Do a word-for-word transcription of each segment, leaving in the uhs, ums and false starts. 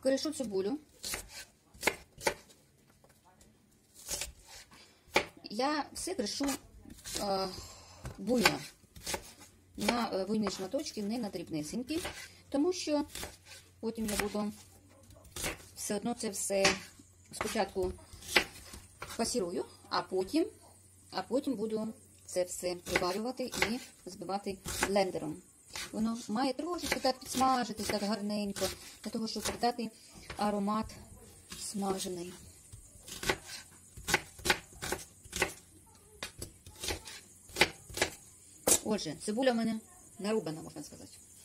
Кришу цибулю. Я все кришу е, буйно, на буйні шматочки, не на дрібнесенькі, тому що потім я буду все одно це все спочатку пасірую, а потім, а потім буду це все приварювати і збивати блендером. Воно має трошечки так підсмажитись, так гарненько, для того, щоб передати аромат смажений. Отже, цибуля в мене нарубана, можна сказати.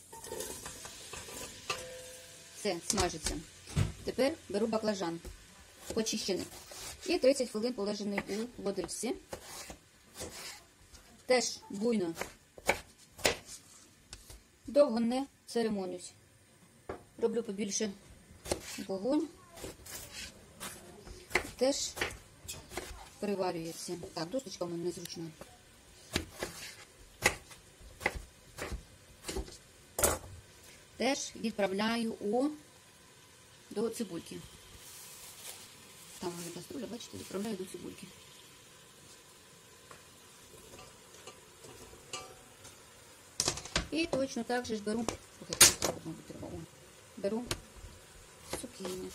Все, смажиться. Тепер беру баклажан, почищений. І тридцять хвилин полежаний у водичці. Теж буйно. Довго не церемонюсь. Роблю побільше вогонь. Теж переварюється. Так, досочка в мене незручна. Теж відправляю у до цибульки. Там вже каструля, бачите, відправляю до цибульки. І точно так же ж беру, беру цукіні.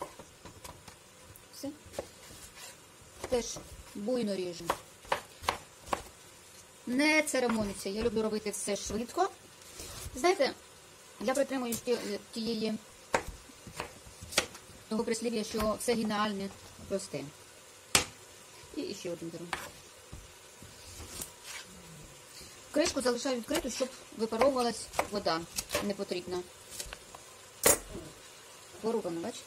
Все. Теж буйно ріжу. Не церемонюся, я люблю робити все швидко. Знаєте, я притримуюсь тієї того прислів'я, що все геніальне просте. І ще один беру. Кришку залишаю відкриту, щоб випаровувалась вода непотрібна. Порубано, бачите?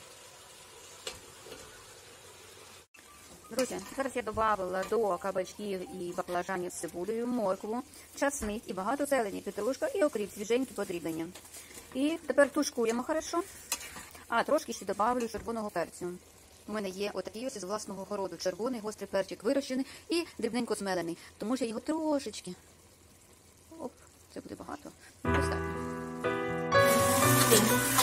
Друзі, зараз я додавала до кабачків і баклажанів з цибулею моркву, часник і багато зелені, петрушка і окріп, свіженькі подрібнення. І тепер тушкуємо хорошо. А, трошки ще добавлю червоного перцю. У мене є отакий ось із власного городу. Червоний гострий перчик вирощений і дрібненько змелений. Тому що його трошечки. Оп, це буде багато. Достатньо.